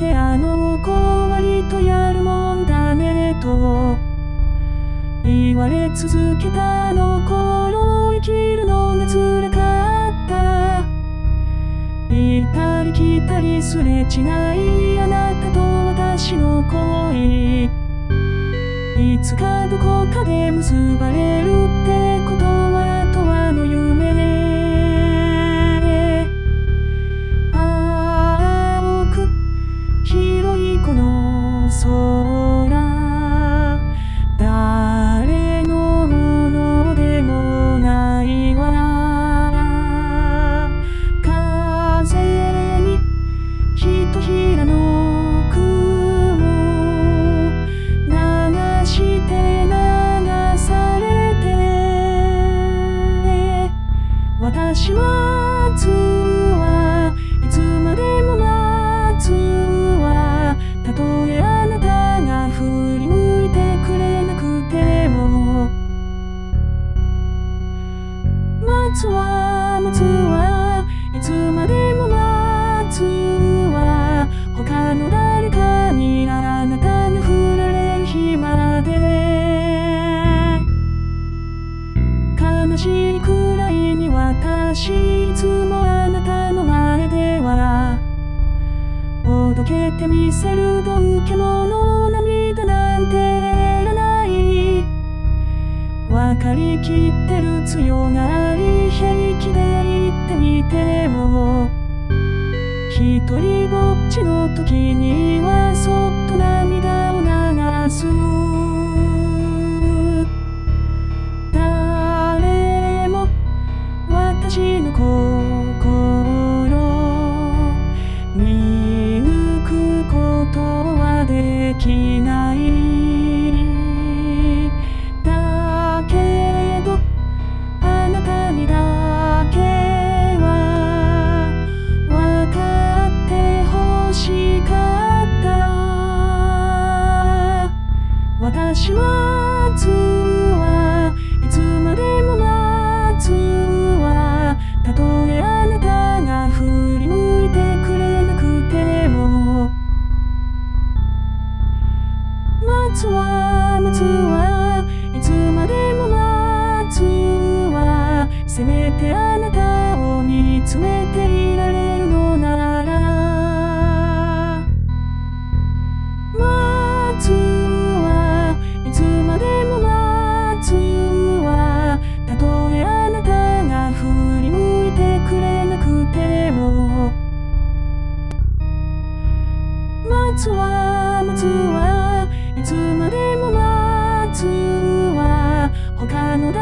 てあの子割とやるもんだねと言われ続けたあの頃生きるのが辛かった行ったり来たりすれ違いあなたと私の恋いつかどこかで結ばれるってことは永遠の夢青く広いこの空誰のものでもないわ風にひとひらの雲流して流されて私待つわいつまでも待つわたとえあなたが振り向いてくれなくても待つわ待つわいつまでも待つわ他の誰かにあなたが振られる日まで悲しいくらいに私いつもあなたの前ではおどけてみせるどうけもの涙なんていらないわかりきってる強がり平気で言ってみても一人ぼっちの時にはそっと涙を流す誰も私の心見抜くことはできないだけどあなたにだけは分かってほしかった私待つわいつまでも待つわたとえあなたが振り向いてくれなくても待つわ待つわいつまでも待つわせめてあなたを見つめていられるのなら待つわいつまでも待つわたとえあなたが振り向いてくれなくても待つわ待つわいつまでも待つわ他の